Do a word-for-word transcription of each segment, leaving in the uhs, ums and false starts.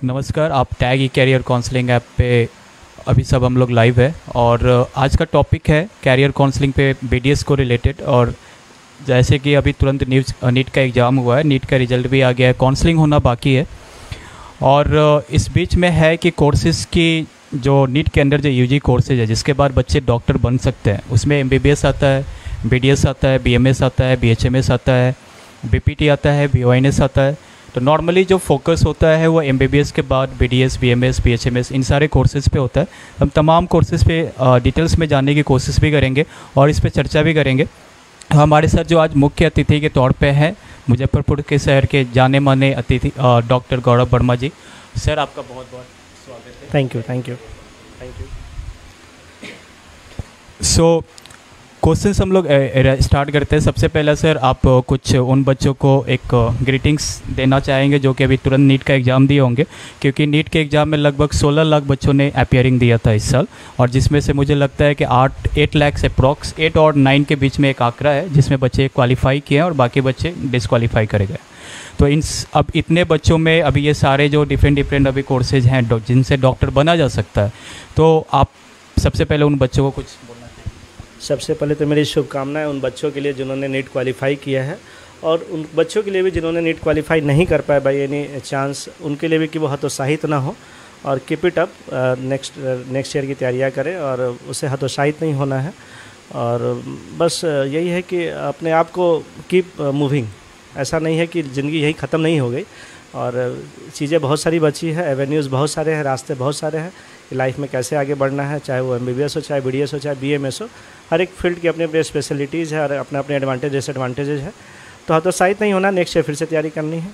नमस्कार। आप Tag E career counselling app पे अभी सब हम लोग लाइव है और आज का टॉपिक है कैरियर काउंसलिंग पे बीडीएस को रिलेटेड। और जैसे कि अभी तुरंत न्यूज़ नीट का एग्ज़ाम हुआ है, नीट का रिजल्ट भी आ गया है, काउंसलिंग होना बाकी है। और इस बीच में है कि कोर्सेज़ की जो नीट के अंदर जो यूजी कोर्सेज है जिसके बाद बच्चे डॉक्टर बन सकते हैं, उसमें एमबीबीएस आता है, बीडीएस आता है, बीएमएस आता है, बीएचएमएस आता है, बीपीटी आता है, बीओआईएनएस आता है। तो नॉर्मली जो फोकस होता है वो एमबीबीएस के बाद बीडीएस, बीएमएस, बीएचएमएस इन सारे कोर्सेज़ पे होता है। हम तमाम कोर्सेज़ पे डिटेल्स में जानने की कोशिश भी करेंगे और इस पे चर्चा भी करेंगे। हमारे साथ जो आज मुख्य अतिथि के तौर पे हैं मुजफ्फरपुर के शहर के जाने माने अतिथि डॉक्टर गौरव वर्मा जी। सर, आपका बहुत बहुत स्वागत है। Thank you thank you thank you. So questions हम लोग स्टार्ट करते हैं। सबसे पहला सर, आप कुछ उन बच्चों को एक ग्रीटिंग्स देना चाहेंगे जो कि अभी तुरंत नीट का एग्ज़ाम दिए होंगे, क्योंकि नीट के एग्ज़ाम में लगभग सोलह लाख बच्चों ने अपियरिंग दिया था इस साल, और जिसमें से मुझे लगता है कि आठ एट लाख से अप्रॉक्स एट और नाइन के बीच में एक आंकड़ा है जिसमें बच्चे क्वालिफाई किए हैं और बाकी बच्चे डिसक्वालीफाई करे गए। तो इन अब इतने बच्चों में अभी ये सारे जो डिफरेंट डिफरेंट अभी कोर्सेज हैं जिनसे डॉक्टर बना जा सकता है, तो आप सबसे पहले उन बच्चों को कुछ बोलना चाहिए। सबसे पहले तो मेरी शुभकामनाएं उन बच्चों के लिए जिन्होंने नीट क्वालिफाई किया है, और उन बच्चों के लिए भी जिन्होंने नीट क्वालिफाई नहीं कर पाए बाई एनी चांस, उनके लिए भी कि वो हतोत्साहित ना हो और keep it up, next next year की तैयारियां करें और उसे हतोत्साहित नहीं होना है। और बस यही है कि अपने आप को कीप मूविंग, ऐसा नहीं है कि ज़िंदगी यही ख़त्म नहीं हो गई और चीज़ें बहुत सारी बची है, एवेन्यूज़ बहुत सारे हैं, रास्ते बहुत सारे हैं कि लाइफ में कैसे आगे बढ़ना है, चाहे वो एमबीबीएस हो, चाहे बीडीएस हो, चाहे बीएमएस हो। हर एक फील्ड की अपनी अपनी स्पेशलिटीज़ है और अपने अपने एडवांटेज डिसएडवांटेजेज है। तो हतोत्साहित नहीं होना, नेक्स्ट ईयर फिर से तैयारी करनी है।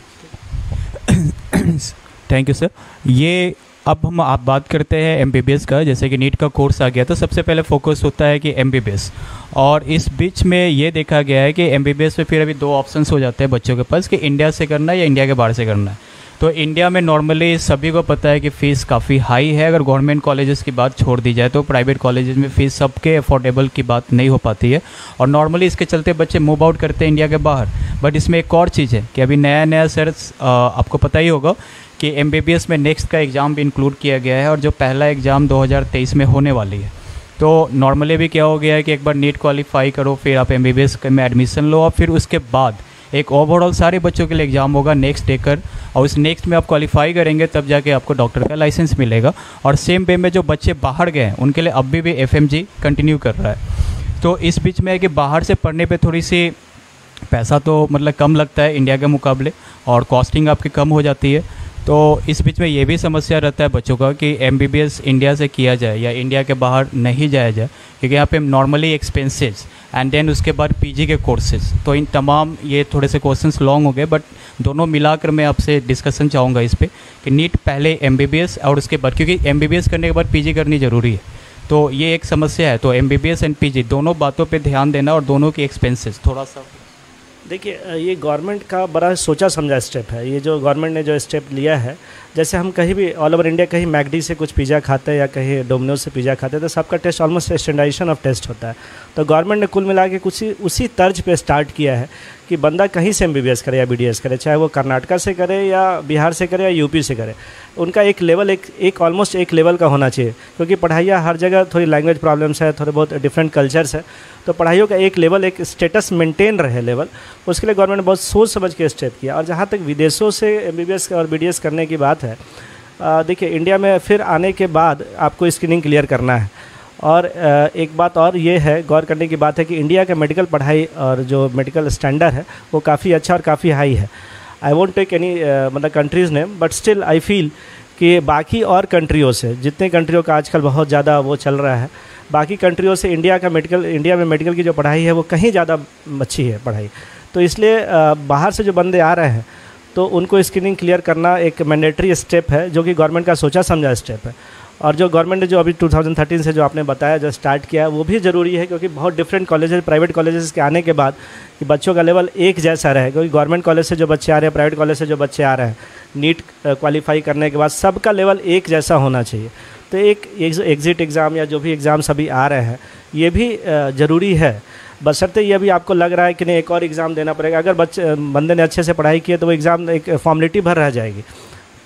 Thank you sir. ये अब हम आप बात करते हैं एमबीबीएस का, जैसे कि नीट का कोर्स आ गया तो सबसे पहले फोकस होता है कि एमबीबीएस, और इस बीच में ये देखा गया है कि एमबीबीएस में फिर अभी दो ऑप्शंस हो जाते हैं बच्चों के पास कि इंडिया से करना है या इंडिया के बाहर से करना है। तो इंडिया में नॉर्मली सभी को पता है कि फ़ीस काफ़ी हाई है। अगर गवर्नमेंट कॉलेजेस की बात छोड़ दी जाए तो प्राइवेट कॉलेजेस में फ़ीस सबके अफोर्डेबल की बात नहीं हो पाती है, और नॉर्मली इसके चलते बच्चे मूव आउट करते हैं इंडिया के बाहर। बट इसमें एक और चीज़ है कि अभी नया नया सर आपको पता ही होगा कि एमबीबीएस में नेक्स्ट का एग्ज़ाम भी इंक्लूड किया गया है, और जो पहला एग्ज़ाम दो हज़ार तेईस में होने वाली है। तो नॉर्मली भी क्या हो गया है कि एक बार नीट क्वालिफाई करो, फिर आप एमबीबीएस में एडमिशन लो, और फिर उसके बाद एक ओवरऑल सारे बच्चों के लिए एग्ज़ाम होगा नेक्स्ट देकर, और उस नेक्स्ट में आप क्वालिफाई करेंगे तब जाके आपको डॉक्टर का लाइसेंस मिलेगा। और सेम वे में जो बच्चे बाहर गए हैं उनके लिए अभी भी एफएमजी कंटिन्यू कर रहा है। तो इस बीच में है कि बाहर से पढ़ने पे थोड़ी सी पैसा तो मतलब कम लगता है इंडिया के मुकाबले, और कॉस्टिंग आपकी कम हो जाती है। तो इस बीच में ये भी समस्या रहता है बच्चों का कि एमबीबीएस इंडिया से किया जाए या इंडिया के बाहर नहीं जाया जाए, क्योंकि यहाँ पे नॉर्मली एक्सपेंसेस एंड देन उसके बाद पीजी के कोर्सेज। तो इन तमाम ये थोड़े से क्वेश्चंस लॉन्ग हो गए, बट दोनों मिलाकर मैं आपसे डिस्कशन चाहूँगा इस पर कि नीट पहले एमबीबीएस और उसके बाद, क्योंकि एमबीबीएस करने के बाद पीजी करनी ज़रूरी है, तो ये एक समस्या है। तो एमबीबीएस एंड पीजी दोनों बातों पर ध्यान देना और दोनों की एक्सपेंसेस थोड़ा सा। देखिए, ये गवर्नमेंट का बड़ा सोचा समझा स्टेप है। ये जो गवर्नमेंट ने जो स्टेप लिया है, जैसे हम कहीं भी ऑल ओवर इंडिया कहीं मैकडी से कुछ पिज़्ज़ा खाते हैं या कहीं डोमिनोज से पिज़्ज़ा खाते हैं तो सबका taste almost standardisation of taste होता है। तो गवर्नमेंट ने कुल मिला के कुछ उसी तर्ज पे स्टार्ट किया है कि बंदा कहीं से एमबीबीएस करे या बीडीएस करे, चाहे वो कर्नाटका से करे या बिहार से करे या यूपी से करे, उनका एक लेवल एक एक ऑलमोस्ट एक लेवल का होना चाहिए। क्योंकि पढ़ाइयाँ हर जगह थोड़ी लैंग्वेज प्रॉब्लम्स है, थोड़े बहुत डिफरेंट कल्चर्स है, तो पढ़ाइयों का एक लेवल, एक स्टेटस मेंटेन रहे लेवल, उसके लिए गवर्नमेंट ने बहुत सोच समझ के स्टेप किया। और जहाँ तक विदेशों से एमबीबीएस और बीडीएस करने की बात है, देखिए इंडिया में फिर आने के बाद आपको स्क्रीनिंग क्लियर करना है। और एक बात और ये है, गौर करने की बात है कि इंडिया का मेडिकल पढ़ाई और जो मेडिकल स्टैंडर्ड है वो काफ़ी अच्छा और काफ़ी हाई है। आई वोंट टेक एनी मतलब countries name, but still I feel कि बाकी और कंट्रियों से, जितने कंट्रियों का आजकल बहुत ज़्यादा वो चल रहा है, बाकी कंट्रियों से इंडिया का मेडिकल इंडिया में मेडिकल की जो पढ़ाई है वो कहीं ज़्यादा अच्छी है पढ़ाई। तो इसलिए बाहर से जो बंदे आ रहे हैं तो उनको स्क्रीनिंग क्लियर करना एक मैंडेटरी स्टेप है, जो कि गवर्नमेंट का सोचा समझा स्टेप है। और जो गवर्नमेंट ने जो अभी दो हज़ार तेरह से जो आपने बताया जो स्टार्ट किया है वो भी ज़रूरी है, क्योंकि बहुत डिफरेंट कॉलेजेस, प्राइवेट कॉलेजेस के आने के बाद कि बच्चों का लेवल एक जैसा रहे। क्योंकि गवर्नमेंट कॉलेज से जो बच्चे आ रहे हैं, प्राइवेट कॉलेज से जो बच्चे आ रहे हैं, नीट क्वालिफाई करने के बाद सबका लेवल एक जैसा होना चाहिए। तो एक एग्ज़िट एग्ज़ाम या जो भी एग्ज़ाम्स अभी आ रहे हैं ये भी ज़रूरी है। बशर्ते ये भी आपको लग रहा है कि नहीं एक और एग्ज़ाम देना पड़ेगा, अगर बच्चे बंदे ने अच्छे से पढ़ाई की है तो वो एग्ज़ाम एक फॉर्मेलिटी भर रह जाएगी।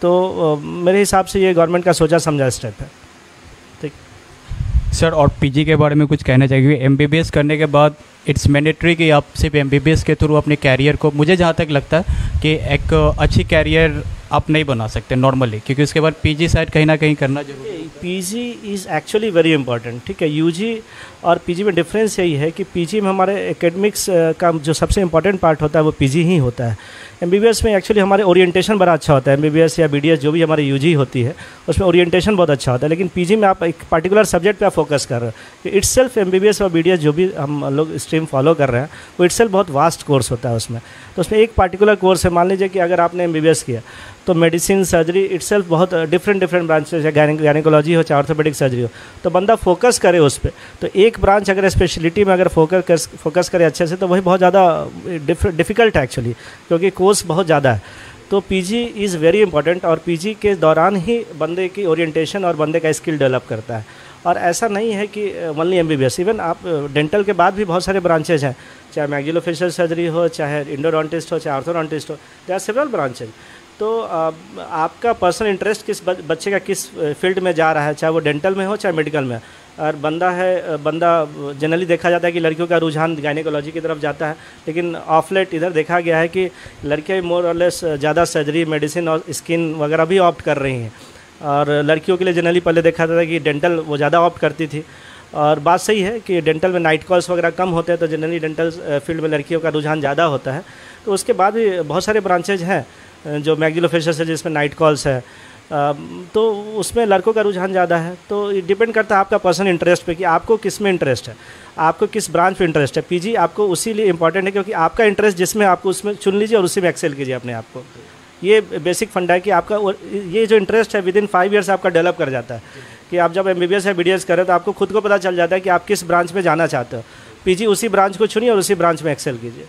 तो अ, मेरे हिसाब से ये गवर्नमेंट का सोचा समझा स्टेप है। ठीक सर, और पीजी के बारे में कुछ कहना चाहिए? एमबीबीएस करने के बाद इट्स मैंडेटरी कि आप सिर्फ एमबीबीएस के थ्रू अपने कैरियर को, मुझे जहाँ तक लगता है कि एक अच्छी कैरियर आप नहीं बना सकते नॉर्मली, क्योंकि उसके बाद पीजी शायद कहीं ना कहीं करना जरूरी है। PG is actually very important. ठीक है, यूजी और पीजी में डिफरेंस यही है कि पीजी में हमारे एकेडमिक्स का जो सबसे इंपॉर्टेंट पार्ट होता है वो पीजी ही होता है। एमबीबीएस में एक्चुअली हमारे ओरिएंटेशन बड़ा अच्छा होता है। एमबीबीएस या बीडीएस जो भी हमारी यूजी होती है उसमें ओरिएंटेशन बहुत अच्छा होता है, लेकिन पीजी में आप एक पर्टिकुलर सब्जेक्ट पे आप फोकस कर रहे हो। इट्स सेल्फ एमबीबीएस और बीडीएस जो भी हम लोग स्ट्रीम फॉलो कर रहे हैं वो इट्स सेल्फ बहुत वास्ट कोर्स होता है उसमें। तो उसमें एक पर्टिकुलर कोर्स है, मान लीजिए कि अगर आपने एमबीबीएस किया तो मेडिसिन, सर्जरी इट्स सेल्फ बहुत डिफरेंट डिफरेंट ब्रांचेज है, गायनिकोलॉजी हो चाहे ऑर्थोपेडिक सर्जरी हो, तो बंदा फोकस करे उस पर। तो एक ब्रांच अगर स्पेशलिटी में अगर फोकस फोकस करे अच्छे से तो वही बहुत ज़्यादा डिफ़िकल्ट है एक्चुअली, क्योंकि कोर्स बहुत ज़्यादा है। तो पीजी इज़ वेरी इंपॉर्टेंट, और पीजी के दौरान ही बंदे की ओरिएंटेशन और बंदे का स्किल डेवलप करता है। और ऐसा नहीं है कि ओनली एमबीबीएस, इवन आप डेंटल के बाद भी बहुत सारे ब्रांचेज हैं, चाहे मैक्सिलोफेशियल सर्जरी हो, चाहे इंडोडोंटिस्ट हो, चाहे ऑर्थोडोंटिस्ट हो, देयर आर सेवरल ब्रांचेज। तो आपका पर्सनल इंटरेस्ट किस बच्चे का किस फील्ड में जा रहा है, चाहे वो डेंटल में हो चाहे मेडिकल में। और बंदा है बंदा जनरली देखा जाता है कि लड़कियों का रुझान गायनिकोलॉजी की तरफ जाता है, लेकिन ऑफ लेट इधर देखा गया है कि लड़कियाँ मोर और लेस ज़्यादा सर्जरी, मेडिसिन और स्किन वगैरह भी ऑप्ट कर रही हैं। और लड़कियों के लिए जनरली पहले देखा जाता है कि डेंटल वो ज़्यादा ऑप्ट करती थी, और बात सही है कि डेंटल में नाइट कॉल्स वगैरह कम होते हैं, तो जनरली डेंटल फील्ड में लड़कियों का रुझान ज़्यादा होता है। तो उसके बाद भी बहुत सारे ब्रांचेज हैं जो मैक्सिलोफेशियल सर्जरी जिसमें नाइट कॉल्स है, तो उसमें लड़कों का रुझान ज़्यादा है। तो ये डिपेंड करता है आपका पर्सनल इंटरेस्ट पे कि आपको किस में इंटरेस्ट है, आपको किस ब्रांच पे इंटरेस्ट है। पीजी आपको उसी लिए इंपॉर्टेंट है क्योंकि आपका इंटरेस्ट जिसमें आपको उसमें चुन लीजिए और उसी में एक्सेल कीजिए अपने आप को। ये बेसिक फंडा है कि आपका ये जो इंटरेस्ट है विद इन फाइव ईयर्स आपका डेवलप कर जाता है, कि आप जब एमबीबीएस या बीडीएस करें तो आपको खुद को पता चल जाता है कि आप किस ब्रांच में जाना चाहते हो। पीजी उसी ब्रांच को चुनिए और उसी ब्रांच में एक्सेल कीजिए।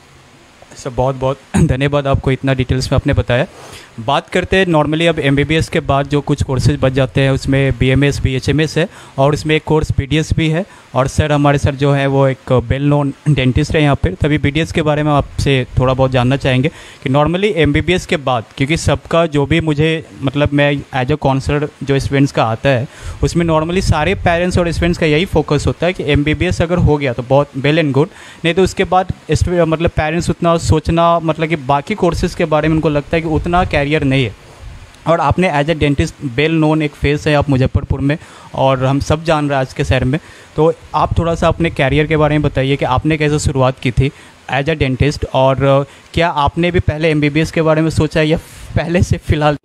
सर बहुत बहुत धन्यवाद, आपको इतना डिटेल्स में आपने बताया। बात करते हैं नॉर्मली अब एमबीबीएस के बाद जो कुछ कोर्सेज बच जाते हैं उसमें बीएमएस, बीएचएमएस है, और उसमें एक कोर्स बीडीएस भी है। और सर हमारे सर जो है वो एक वेल नोन डेंटिस्ट है यहाँ पर, तभी बीडीएस के बारे में आपसे थोड़ा बहुत जानना चाहेंगे कि नॉर्मली एमबीबीएस के बाद, क्योंकि सबका जो भी मुझे मतलब मैं एज अ काउंसलर जो स्टूडेंट्स का आता है उसमें नॉर्मली सारे पेरेंट्स और स्टूडेंट्स का यही फोकस होता है कि एमबीबीएस अगर हो गया तो बहुत वेल एंड गुड, नहीं तो उसके बाद मतलब पेरेंट्स उतना सोचना, मतलब कि बाकी कोर्सेज़ के बारे में उनको लगता है कि उतना कैरियर नहीं है। और आपने as a dentist well known एक फेस है आप मुजफ्फरपुर में, और हम सब जान रहे हैं आज के शहर में, तो आप थोड़ा सा अपने कैरियर के बारे में बताइए कि आपने कैसे शुरुआत की थी एज ए डेंटिस्ट, और क्या आपने भी पहले एमबीबीएस के बारे में सोचा है या पहले से फ़िलहाल?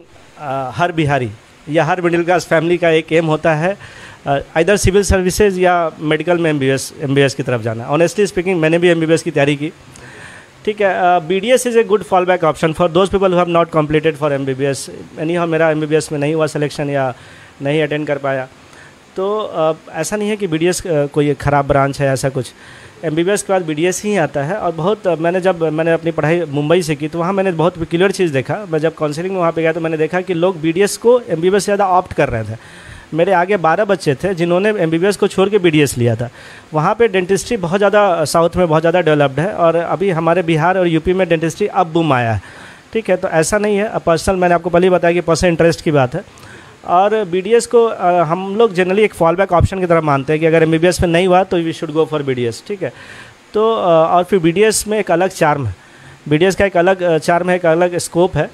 हर बिहारी या हर मिडिल क्लास फैमिली का एक एम होता है इधर सिविल सर्विसेज या मेडिकल में एमबीबीएस एमबीबीएस की तरफ जाना। ऑनेस्टली स्पीकिंग मैंने भी एमबीबीएस की तैयारी की। ठीक है, B D S is a good fall back option for those people who have not completed for M B B S. Anyhow मेरा एम बी बी एस में नहीं हुआ सिलेक्शन या नहीं अटेंड कर पाया, तो uh, ऐसा नहीं है कि बी डी एस uh, कोई ख़राब ब्रांच है, ऐसा कुछ। एम बी बी एस के बाद बी डी एस ही आता है। और बहुत uh, मैंने जब मैंने अपनी पढ़ाई मुंबई से की तो वहाँ मैंने बहुत क्लियर चीज़ देखा। मैं जब काउंसलिंग में वहाँ पे गया तो मैंने देखा कि लोग बी डी एस को एम बी बी एस से ज़्यादा ऑप्ट कर रहे थे। मेरे आगे बारह बच्चे थे जिन्होंने एमबीबीएस को छोड़ के बीडीएस लिया था। वहाँ पे डेंटिस्ट्री बहुत ज़्यादा साउथ में बहुत ज़्यादा डेवलप्ड है, और अभी हमारे बिहार और यूपी में डेंटिस्ट्री अब बूम आया है। ठीक है, तो ऐसा नहीं है, पर्सनल मैंने आपको पहले ही बताया कि पर्सनल इंटरेस्ट की बात है। और बीडीएस को आ, हम लोग जनरली एक फॉल बैक ऑप्शन की तरह मानते हैं कि अगर एमबीबीएस में नहीं हुआ तो we should go for BDS. ठीक है, तो आ, और फिर बीडीएस में एक अलग चार्म है, बीडीएस का एक अलग चार्म है, एक अलग स्कोप है।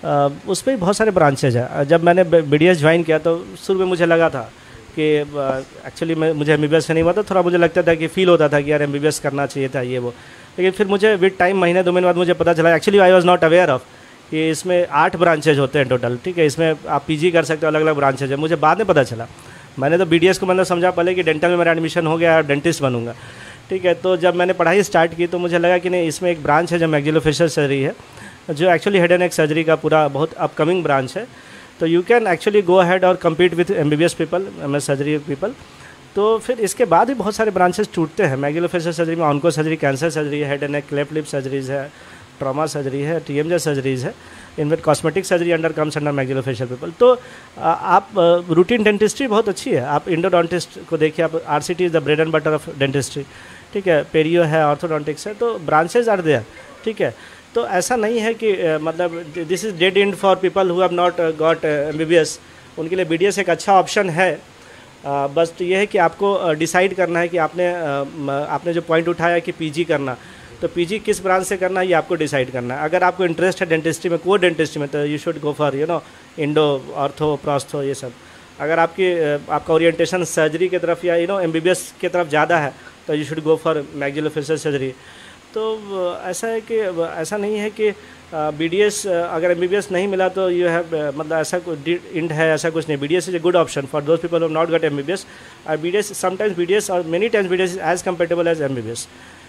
उस पर बहुत सारे ब्रांचेज हैं। जब मैंने बीडीएस ज्वाइन किया तो शुरू में मुझे लगा था कि एक्चुअली मैं मुझे एमबीबीएस से नहीं हुआ था, थोड़ा मुझे लगता था कि फील होता था कि यार एमबीबीएस करना चाहिए था ये वो। लेकिन फिर मुझे विद टाइम, महीने दो महीने बाद मुझे पता चला, actually I was not aware of कि इसमें आठ ब्रांचेज होते हैं टोटल। ठीक है, इसमें आप पीजी कर सकते हो, अलग अलग ब्रांचेज है। मुझे बाद में पता चला, मैंने तो बीडीएस को मतलब समझा पहले कि डेंटल में मेरा एडमिशन हो गया, डेंटिस्ट बनूंगा। ठीक है, तो जब मैंने पढ़ाई स्टार्ट की तो मुझे लगा कि नहीं, इसमें एक ब्रांच है जो मैक्सिलोफेशियल सर्जरी है, जो actually head and neck surgery का पूरा बहुत अपकमिंग ब्रांच है। तो you can actually go ahead और compete with MBBS people, M S surgery people. तो फिर इसके बाद भी बहुत सारे ब्रांचेस टूटते हैं। मैक्सिलोफेशियल सर्जरी में ऑन्को सर्जरी, कैंसर सर्जरी है, head and neck cleft lip surgeries है, ट्रॉमा सर्जरी है, टीएमजे सर्जरीज है, इनमें cosmetic surgery under comes under maxillofacial people. तो आप रूटीन डेंटिस्ट्री बहुत अच्छी है। आप इंडोडोंटिस्ट को देखिए, आप RCT is the bread and butter of dentistry. ठीक है, पेरियो है, ऑर्थोडोंटिक्स है, तो ब्रांचेज आर देयर। ठीक है, तो ऐसा नहीं है कि uh, मतलब this is dead end for people who have not got M B B S, उनके लिए बी डी एस एक अच्छा ऑप्शन है। uh, बस तो ये है कि आपको डिसाइड uh, करना है कि आपने uh, आपने जो पॉइंट उठाया कि पीजी करना, तो पीजी किस ब्रांच से करना है ये आपको डिसाइड करना है। अगर आपको इंटरेस्ट है डेंटिस्ट्री में, को डेंटिस्ट्री में, तो you should go for you know endo, ortho, prostho, ये सब। अगर आपकी आपका ओरिएंटेशन सर्जरी की तरफ या यू नो एमबीबीएस की तरफ ज़्यादा है तो you should go for maxillofacial surgery. तो ऐसा है कि ऐसा नहीं है कि बीडीएस अगर एमबीबीएस नहीं मिला तो यू हैव मतलब ऐसा कुछ इंड है, ऐसा कुछ नहीं। BDS is a good option for those people who not got MBBS. BDS sometimes BDS और many times BDS is as compatible as MBBS.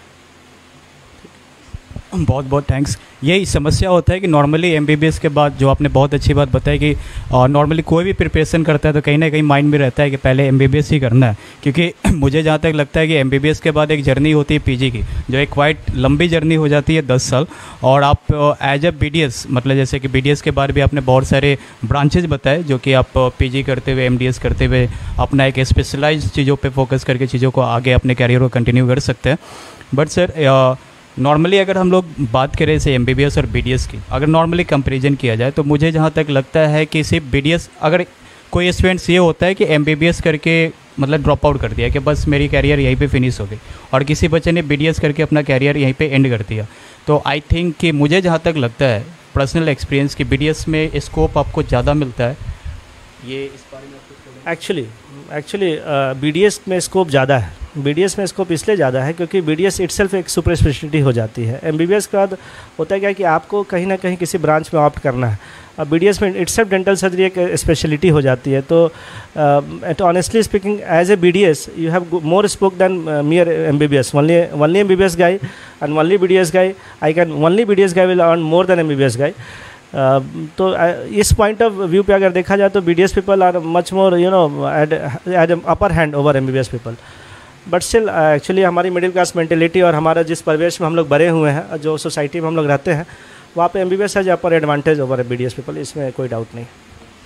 बहुत बहुत थैंक्स। यही समस्या होता है कि नॉर्मली एमबीबीएस के बाद, जो आपने बहुत अच्छी बात बताई कि नॉर्मली कोई भी प्रिपरेशन करता है तो कहीं ना कहीं माइंड में रहता है कि पहले एमबीबीएस ही करना है, क्योंकि मुझे जहाँ तक लगता है कि एमबीबीएस के बाद एक जर्नी होती है पीजी की, जो एक क्वाइट लंबी जर्नी हो जाती है, दस साल। और आप एज ए बीडीएस, मतलब जैसे कि बीडीएस के बाद भी आपने बहुत सारे ब्रांचेज बताए, जो कि आप पीजी करते हुए, एमडीएस करते हुए अपना एक स्पेशलाइज चीज़ों पर फोकस करके चीज़ों को आगे अपने कैरियर को कंटिन्यू कर सकते हैं। बट सर नॉर्मली अगर हम लोग बात करें जैसे एमबीबीएस और बीडीएस की, अगर नॉर्मली कंपैरिजन किया जाए तो मुझे जहाँ तक लगता है कि सिर्फ बीडीएस, अगर कोई स्टूडेंट्स ये होता है कि एमबीबीएस करके मतलब ड्रॉप आउट कर दिया कि बस मेरी कैरियर यहीं पे फिनिश हो गई, और किसी बच्चे ने बीडीएस करके अपना कैरियर यहीं पे एंड कर दिया, तो आई थिंक कि मुझे जहाँ तक लगता है पर्सनल एक्सपीरियंस कि बीडीएस में स्कोप आपको ज़्यादा मिलता है। ये इस बारे में एक्चुअली एक्चुअली बीडीएस में स्कोप ज़्यादा है। बीडीएस में स्कोप इसलिए ज़्यादा है क्योंकि बीडीएस इटसेल्फ एक सुपर स्पेशलिटी हो जाती है। एमबीबीएस के बाद होता है क्या कि आपको कहीं ना कहीं किसी ब्रांच में ऑप्ट करना है। अब बीडीएस में इटसेल्फ डेंटल सर्जरी एक स्पेशलिटी हो जाती है। तो तो honestly speaking as a BDS you have more scope than mere MBBS. Only only MBBS guy and only BDS guy I can only BDS guy will earn more than MBBS guy. Uh, तो uh, इस point of view पे अगर देखा जाए तो BDS people are much more you know at at upper hand over MBBS people. But still actually हमारी middle class mentality और हमारा जिस परिवेश में हम लोग बड़े हुए हैं, जो सोसाइटी में हम लोग रहते हैं, वहाँ पे MBBS has upper advantage over BDS people, इसमें कोई डाउट नहीं।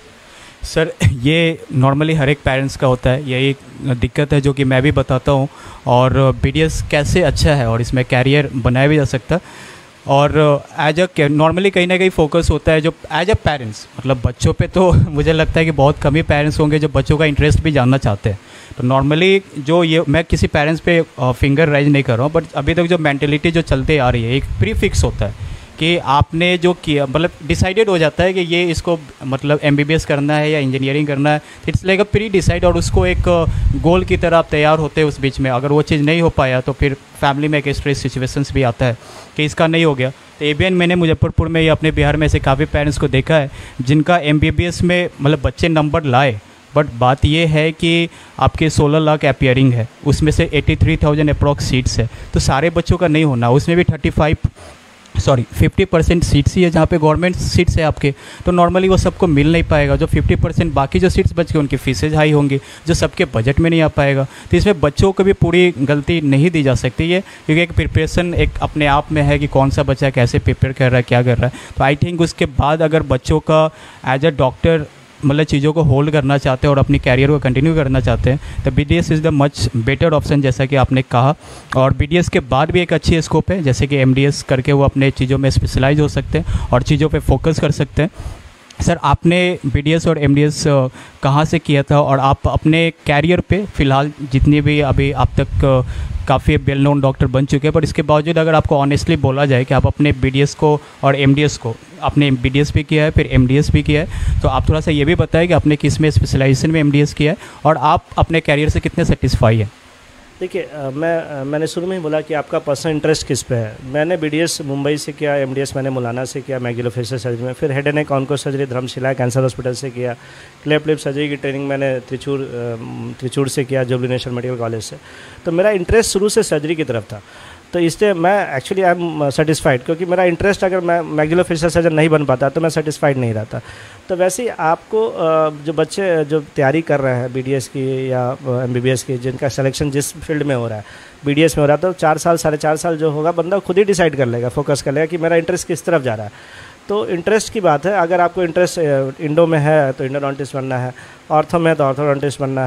सर ये नॉर्मली हर एक पेरेंट्स का होता है, यही दिक्कत है जो कि मैं भी बताता हूँ। और बीडीएस कैसे अच्छा है और इसमें कैरियर बनाया भी जा सकता है। और एज अ नॉर्मली कहीं ना कहीं फोकस होता है जो एज अ पेरेंट्स, मतलब बच्चों पे तो मुझे लगता है कि बहुत कम ही पेरेंट्स होंगे जो बच्चों का इंटरेस्ट भी जानना चाहते हैं। तो नॉर्मली जो ये, मैं किसी पेरेंट्स पे फिंगर राइज नहीं कर रहा हूँ, बट अभी तक जो मेंटेलिटी जो चलते आ रही है, एक प्री फिक्स होता है कि आपने जो किया, मतलब डिसाइडेड हो जाता है कि ये इसको मतलब एमबीबीएस करना है या इंजीनियरिंग करना है। It's like a pre decide, और उसको एक गोल की तरह आप तैयार होते हैं उस बीच में। अगर वो चीज़ नहीं हो पाया तो फिर फैमिली में एक स्ट्रेस सिचुएशंस भी आता है कि इसका नहीं हो गया। तो एबीएन मैंने मुजफ्फरपुर में या अपने बिहार में ऐसे काफ़ी पेरेंट्स को देखा है जिनका एमबीबीएस में मतलब बच्चे नंबर लाए, बट बात ये है कि आपके सोलह लाख अपियरिंग है, उसमें से eighty three thousand approx seats है, तो सारे बच्चों का नहीं होना। उसमें भी thirty five sorry fifty percent seats ही है जहाँ पे गवर्नमेंट सीट्स है आपके, तो नॉर्मली वो सबको मिल नहीं पाएगा। जो फिफ्टी परसेंट बाकी जो सीट्स बच गए उनकी फीसेज हाई होंगी, जो सबके बजट में नहीं आ पाएगा। तो इसमें बच्चों को भी पूरी गलती नहीं दी जा सकती है, क्योंकि एक प्रिपरेशन एक अपने आप में है कि कौन सा बच्चा कैसे प्रिपेयर कर रहा है, क्या कर रहा है। तो आई थिंक उसके बाद अगर बच्चों का एज अ डॉक्टर मतलब चीज़ों को होल्ड करना चाहते हैं और अपनी कैरियर को कंटिन्यू करना चाहते हैं तो BDS is the much better option, जैसा कि आपने कहा। और बीडीएस के बाद भी एक अच्छी स्कोप है, जैसे कि एमडीएस करके वो अपने चीज़ों में स्पेशलाइज हो सकते हैं और चीज़ों पे फोकस कर सकते हैं। सर आपने बीडीएस और एमडीएस कहाँ से किया था, और आप अपने कैरियर पे फ़िलहाल जितनी भी अभी आप तक काफ़ी वेल नोन डॉक्टर बन चुके हैं, पर इसके बावजूद अगर आपको ऑनेस्टली बोला जाए कि आप अपने बीडीएस को और एमडीएस को, आपने बीडीएस भी किया है फिर एमडीएस भी किया है, तो आप थोड़ा सा ये भी बताएं कि आपने किस में स्पेशलाइजेशन में एमडीएस किया है और आप अपने कैरियर से कितने सेटिस्फाई हैं। देखिए मैं मैंने शुरू में ही बोला कि आपका पर्सनल इंटरेस्ट किस पे है। मैंने बीडीएस मुंबई से किया, एमडीएस मैंने मुलाना से किया मैक्सिलोफेशियल सर्जरी में, फिर head and neck onco surgery Dharamshila cancer hospital से किया, क्लेफ्ट लिप सर्जरी की ट्रेनिंग मैंने त्रिचूर त्रिचूर से किया, जुबली नेशनल मेडिकल कॉलेज से। तो मेरा इंटरेस्ट शुरू से सर्जरी की तरफ था, तो इसलिए मैं एक्चुअली आई एम सेटिस्फाइड, क्योंकि मेरा इंटरेस्ट अगर मैं मैक्सिलोफेशियल सर्जन नहीं बन पाता तो मैं सेटिस्फाइड नहीं रहता। तो वैसे ही आपको जो बच्चे जो तैयारी कर रहे हैं बीडीएस की या एमबीबीएस की, जिनका सिलेक्शन जिस फील्ड में हो रहा है, बीडीएस में हो रहा है, तो चार साल साढ़े चार साल जो होगा बंदा खुद ही डिसाइड कर लेगा, फोकस कर लेगा कि मेरा इंटरेस्ट किस तरफ जा रहा है। तो इंटरेस्ट की बात है, अगर आपको इंटरेस्ट इंडो में है तो इंडोडोंटिस्ट बनना है, ऑर्थो में तो ऑर्थोडोंटिस्ट बनना है,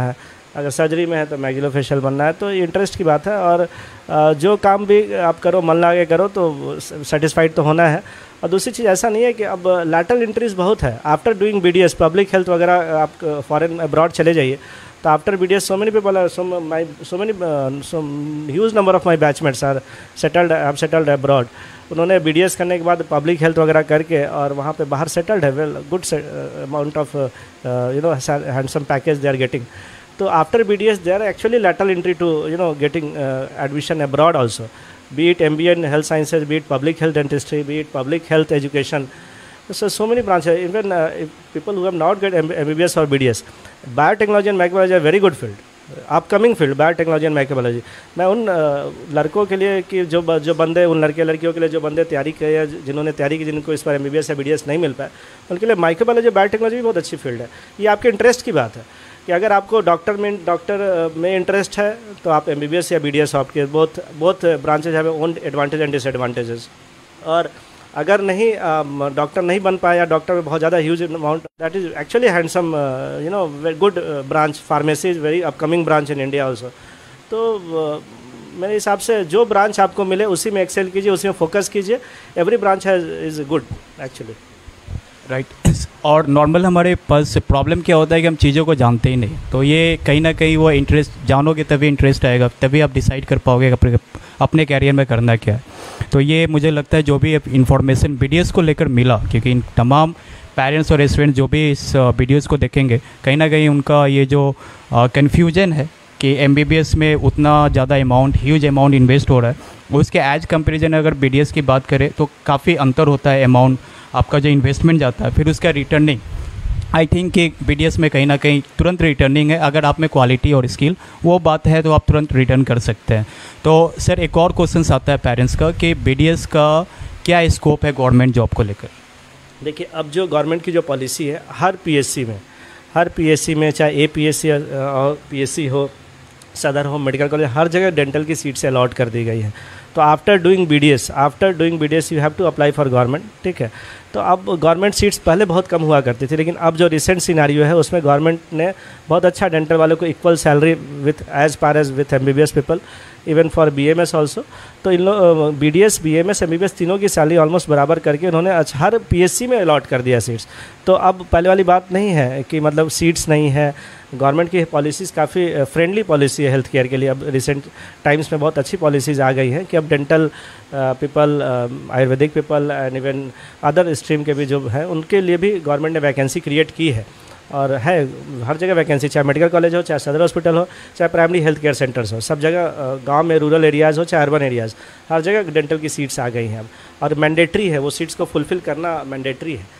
अगर सर्जरी में है तो मैग्जिलोफेशियल बनना है, तो इंटरेस्ट की बात है। और जो काम भी आप करो मन लगा के करो तो सेटिस्फाइड तो होना है। और दूसरी चीज़ ऐसा नहीं है कि अब लैटरल इंट्रीज बहुत है। After doing BDS public health वगैरह आप फॉरेन अब्रॉड चले जाइए तो after BDS so many people are so my so many so huge number of my batchmates are settled have settled abroad. उन्होंने बीडीएस करने के बाद पब्लिक हेल्थ वगैरह करके और वहाँ पे बाहर सेटल्ड है, well good amount of you know handsome package they are getting. तो after BDS they are actually lateral entry to you know getting admission abroad also, be it M B A in health sciences, be it public health dentistry, be it public health education. So, so many branches, even uh, if people who have not got M B B S or B D S. Biotechnology and microbiology are very good field, upcoming field, biotechnology and microbiology. मैं उन uh, लड़कों के लिए कि जो जो बंदे, उन लड़के लड़कियों के लिए जो बंदे तैयारी किए या जिन्होंने तैयारी की, जिनको इस बार M B B S या B D S नहीं मिल पाया, उनके लिए माइक्रोबायोलॉजी बायोटेक्नोलॉजी भी बहुत अच्छी फील्ड है। ये आपके इंटरेस्ट की बात है कि अगर आपको डॉक्टर में डॉक्टर में इंटरेस्ट है तो आप एमबीबीएस या बीडीएस आपके बहुत बहुत ब्रांचेज हैं, ओन एडवांटेज एंड डिसएडवांटेजेस। और अगर नहीं डॉक्टर नहीं बन पाया, डॉक्टर में बहुत ज़्यादा huge amount, that is actually handsome you know very good branch. Pharmacy is very upcoming branch in India also. तो uh, मेरे हिसाब से जो ब्रांच आपको मिले उसी में एक्सेल कीजिए, उसी में फोकस कीजिए। Every branch has is good actually, right right. और नॉर्मल हमारे पास प्रॉब्लम क्या होता है कि हम चीज़ों को जानते ही नहीं, तो ये कहीं ना कहीं वो इंटरेस्ट, जानोगे तभी इंटरेस्ट आएगा, तभी आप डिसाइड कर पाओगे अपने अपने कैरियर में करना क्या है। तो ये मुझे लगता है जो भी इन्फॉर्मेशन बीडीएस को लेकर मिला, क्योंकि इन तमाम पेरेंट्स और स्टूडेंट्स जो भी इस वीडियोज़ को देखेंगे, कहीं ना कहीं उनका ये जो कन्फ्यूजन है कि एमबीबीएस में उतना ज़्यादा अमाउंट, ह्यूज अमाउंट इन्वेस्ट हो रहा है, उसके एज कंपेरिजन अगर बीडीएस की बात करें तो काफ़ी अंतर होता है अमाउंट, आपका जो इन्वेस्टमेंट जाता है, फिर उसका रिटर्निंग। आई थिंक कि बीडीएस में कहीं ना कहीं तुरंत रिटर्निंग है, अगर आप में क्वालिटी और स्किल वो बात है तो आप तुरंत रिटर्न कर सकते हैं। तो सर एक और क्वेश्चन आता है पेरेंट्स का कि बीडीएस का क्या स्कोप है गवर्नमेंट जॉब को लेकर? देखिए, अब जो गवर्नमेंट की जो पॉलिसी है, हर पीएससी में हर पीएससी में चाहे ए पीएससी और पीएससी हो, सदर हो, मेडिकल कॉलेज, हर जगह डेंटल की सीट से अलॉट कर दी गई है। तो after doing BDS after doing BDS you have to apply for government, ठीक है। तो अब गवर्नमेंट सीट्स पहले बहुत कम हुआ करती थी, लेकिन अब जो रिसेंट सिनारियो है उसमें गवर्नमेंट ने बहुत अच्छा डेंटल वालों को equal salary with as par as with MBBS people, even for BMS also. तो इन लोग बीडीएस, बीएमएस, एमबीबीएस तीनों की सैलरी ऑलमोस्ट बराबर करके उन्होंने हर पीएससी में अलॉट कर दिया सीट्स। तो अब पहले वाली बात नहीं है कि मतलब सीट्स नहीं है। गवर्नमेंट की पॉलिसीज़ काफ़ी फ्रेंडली पॉलिसी है हेल्थ केयर के लिए। अब रिसेंट टाइम्स में बहुत अच्छी पॉलिसीज़ आ गई हैं कि अब dental people, ayurvedic people and even other stream के भी जो है उनके लिए भी गवर्नमेंट ने वैकेंसी क्रिएट की है, और है हर जगह वैकेंसी, चाहे मेडिकल कॉलेज हो, चाहे सदर हॉस्पिटल हो, चाहे प्राइमरी हेल्थ केयर सेंटर्स हो, सब जगह गांव में रूरल एरियाज़ हो चाहे अर्बन एरियाज़, हर जगह डेंटल की सीट्स आ गई हैं अब, और मैंडेटरी है, वो सीट्स को फुलफ़िल करना मैंडेटरी है।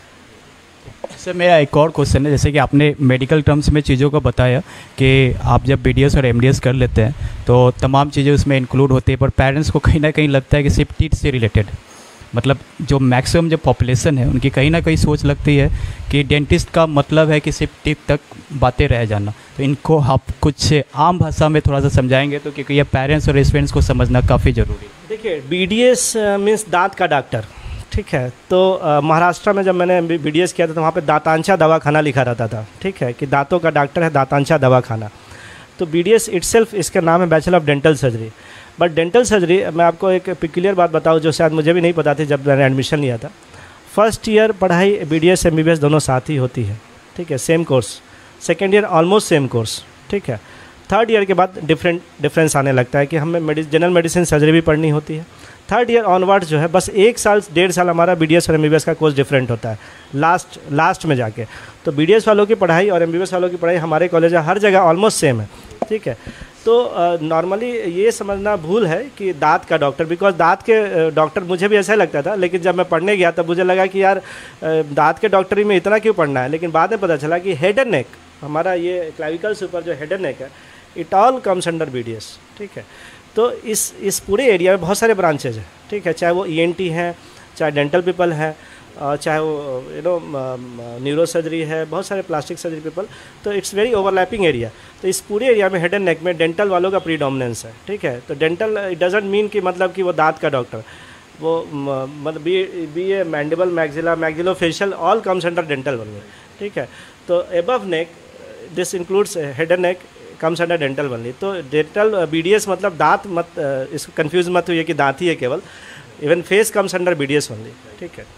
सर मेरा एक और क्वेश्चन है, जैसे कि आपने मेडिकल टर्म्स में चीज़ों को बताया कि आप जब बीडीएस और एमडीएस कर लेते हैं तो तमाम चीज़ें उसमें इंक्लूड होती है, पर पेरेंट्स को कहीं ना कहीं लगता है कि सिर्फ टीथ से रिलेटेड, मतलब जो मैक्सिमम जो पॉपुलेशन है उनकी कहीं ना कहीं सोच लगती है कि डेंटिस्ट का मतलब है कि सिर्फ टीथ तक बातें रह जाना। तो इनको आप कुछ आम भाषा में थोड़ा सा समझाएंगे तो, क्योंकि ये पेरेंट्स और स्टूडेंट्स को समझना काफ़ी ज़रूरी है। देखिए, बीडीएस मीन्स दांत का डॉक्टर, ठीक है। तो uh, महाराष्ट्र में जब मैंने बीडीएस किया था तो वहाँ पे दांतांचा दवाखाना लिखा रहता था, ठीक है, कि दांतों का डॉक्टर है दांतांचा दवाखाना। तो बीडीएस इटसेल्फ इसका नाम है bachelor of dental surgery. But dental surgery, मैं आपको एक पिक्यूलियर बात बताऊँ जो शायद मुझे भी नहीं पता थी जब मैंने एडमिशन लिया था। फर्स्ट ईयर पढ़ाई बीडीएस एमबीबीएस दोनों साथ ही होती है, ठीक है, same course. Second year almost same course, ठीक है। थर्ड ईयर के बाद डिफरेंट डिफरेंस आने लगता है कि हमें मेडि जनरल मेडिसिन सर्जरी भी पढ़नी होती है। थर्ड ईयर ऑनवर्ड्स जो है बस एक साल डेढ़ साल हमारा बीडीएस और एमबीबीएस का कोर्स डिफरेंट होता है लास्ट लास्ट में जाके। तो बीडीएस वालों की पढ़ाई और एमबीबीएस वालों की पढ़ाई हमारे कॉलेज हर जगह ऑलमोस्ट सेम है, ठीक है। तो नॉर्मली uh, ये समझना भूल है कि दांत का डॉक्टर, बिकॉज दांत के डॉक्टर uh, मुझे भी ऐसा लगता था, लेकिन जब मैं पढ़ने गया तब मुझे लगा कि यार uh, दांत के डॉक्टरी में इतना क्यों पढ़ना है। लेकिन बाद में पता चला कि हेड एंड नेक, हमारा ये क्लाविकल से ऊपर जो हेड एंड नेक है, it all comes under BDS, ठीक है। तो इस इस पूरे एरिया में बहुत सारे ब्रांचेज हैं, ठीक है, चाहे वो ईएनटी हैं, चाहे डेंटल पीपल हैं, चाहे वो यू नो न्यूरो सर्जरी है, बहुत सारे प्लास्टिक सर्जरी पीपल। तो इट्स वेरी ओवरलैपिंग एरिया। तो इस पूरे एरिया में हेड एंड नेक में डेंटल वालों का प्रीडोमिनेंस है, ठीक है। तो डेंटल इट डजंट मीन कि मतलब कि वो दांत का डॉक्टर, वो मतलब B B A mandible, maxilla, maxillofacial all comes under dental only, ठीक है। तो above neck this includes head and neck, comes under dental only. तो डेंटल बी डी एस मतलब दांत मत, uh, इसको कंफ्यूज मत हुई कि दांत ही है केवल, even face comes under B D S only. ठीक है,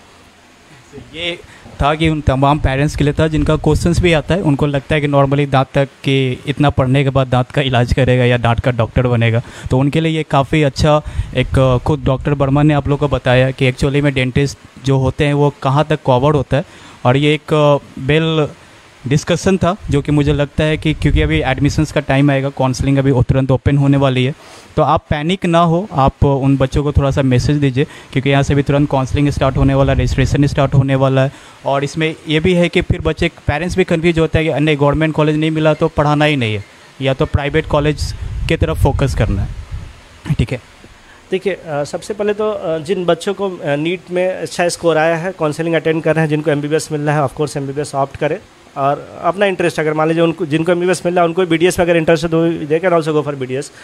ये था कि उन तमाम पेरेंट्स के लिए था जिनका क्वेश्चंस भी आता है, उनको लगता है कि नॉर्मली दांत तक कि इतना पढ़ने के बाद दांत का इलाज करेगा या दांत का डॉक्टर बनेगा, तो उनके लिए ये काफ़ी अच्छा एक खुद डॉक्टर वर्मा ने आप लोगों को बताया कि एक्चुअली में डेंटिस्ट जो होते हैं वो कहाँ तक कवर्ड होता है। और ये एक बेल डिस्कशन था जो कि मुझे लगता है कि क्योंकि अभी एडमिशन्स का टाइम आएगा, काउंसलिंग अभी तुरंत ओपन होने वाली है, तो आप पैनिक ना हो, आप उन बच्चों को थोड़ा सा मैसेज दीजिए क्योंकि यहाँ से भी तुरंत काउंसलिंग स्टार्ट होने वाला है, रजिस्ट्रेशन स्टार्ट होने वाला है। और इसमें ये भी है कि फिर बच्चे पेरेंट्स भी कन्फ्यूज होता है कि नहीं गवर्नमेंट कॉलेज नहीं मिला तो पढ़ाना ही नहीं है, या तो प्राइवेट कॉलेज की तरफ फोकस करना है। ठीक है, देखिए सबसे पहले तो जिन बच्चों को नीट में अच्छा स्कोर आया है, काउंसलिंग अटेंड कर रहे हैं, जिनको एम बी बी एस मिल रहा है, of course M B B S opt करें और अपना इंटरेस्ट अगर मान लीजिए उनको जिनको एम बी बी एस मिल रहा है उनको बी डी एस में अगर इंटरेस्ट है तो they can also go for B D S.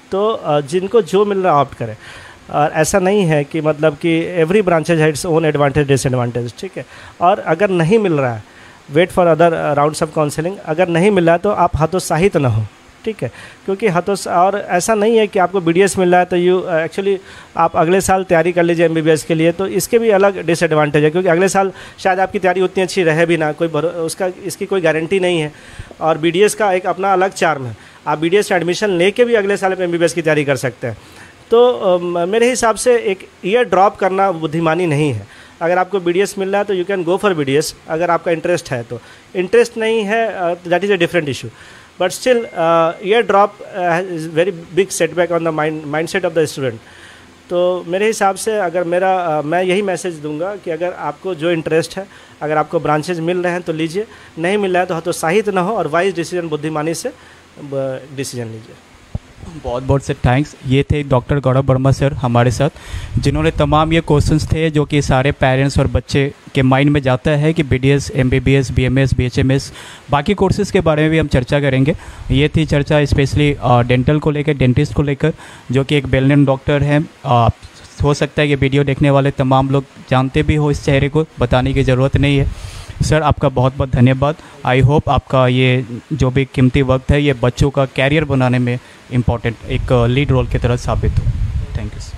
तो जिनको जो मिल रहा है ऑप्ट करें। और ऐसा नहीं है कि मतलब कि एवरी ब्रांचेज है इट्स ओन एडवांटेज डिसएडवांटेज। ठीक है, और अगर नहीं मिल रहा है wait for other rounds of counselling, अगर नहीं मिल रहा है तो आप हतोत्साहित ना हो। ठीक है, क्योंकि हतोस और ऐसा नहीं है कि आपको बी डी एस मिल रहा है तो यू एक्चुअली आप अगले साल तैयारी कर लीजिए एम बी बी एस के लिए, तो इसके भी अलग डिसएडवांटेज है क्योंकि अगले साल शायद आपकी तैयारी उतनी अच्छी रहे भी ना, कोई उसका इसकी कोई गारंटी नहीं है। और बी डी एस का एक अपना अलग चार्म है, आप बी डी एस से एडमिशन लेके भी अगले साल आप एम बी बी एस की तैयारी कर सकते हैं। तो मेरे हिसाब से एक ईयर ड्रॉप करना बुद्धिमानी नहीं है। अगर आपको बी डी एस मिल रहा है तो you can go for B D S, अगर आपका इंटरेस्ट है तो। इंटरेस्ट नहीं है that is a different issue, but still year drop is very big setback on the mind mindset of the student. तो मेरे हिसाब से अगर मेरा uh, मैं यही मैसेज दूंगा कि अगर आपको जो इंटरेस्ट है, अगर आपको ब्रांचेज मिल रहे हैं तो लीजिए, नहीं मिल रहा है तो हतोत्साहित ना हो और वाइज डिसीजन बुद्धिमानी से डिसीजन लीजिए। बहुत बहुत से थैंक्स। ये थे डॉक्टर गौरव वर्मा सर हमारे साथ, जिन्होंने तमाम ये क्वेश्चंस थे जो कि सारे पेरेंट्स और बच्चे के माइंड में जाता है कि B D S, M B B S, B M S, B H M S, बाकी कोर्सेज़ के बारे में भी हम चर्चा करेंगे। ये थी चर्चा स्पेशली डेंटल को लेकर, डेंटिस्ट को लेकर, जो कि एक वेल नोन डॉक्टर हैं। हो सकता है कि वीडियो देखने वाले तमाम लोग जानते भी हो इस चेहरे को, बताने की ज़रूरत नहीं है। सर आपका बहुत बहुत धन्यवाद। आई होप आपका ये जो भी कीमती वक्त है ये बच्चों का कैरियर बनाने में इम्पॉर्टेंट एक लीड रोल की तरह साबित हो। Thank you.